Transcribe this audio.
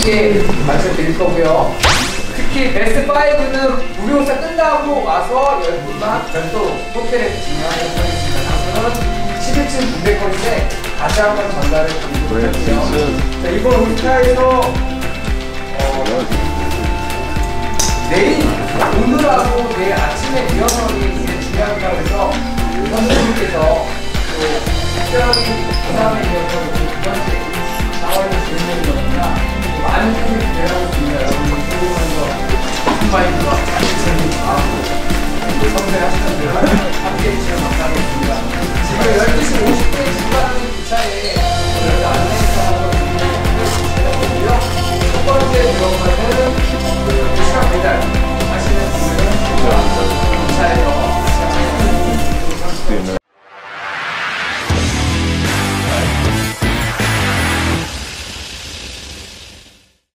함께 말씀드릴 거고요. 특히 베스트 5는 무료사 끝나고 와서 10분만 별도로 호텔에서 진행하도록 하겠습니다. 장소는 11층 900건인데 다시 한번 전달을 드리도록 할게요. 자, 이번 울타에서 내일 오늘하고 내일 아침에 리허설이 굉장히 중요하다고 해서 선생님께서 또 특별히 부산에 이어서 두 번째 4월에 진행되는 거니까 많은 분들이 기대하고 있습니다. 여러분 수고하면서 마인드와 같이 재밌게 하고 선택하시면 돼요.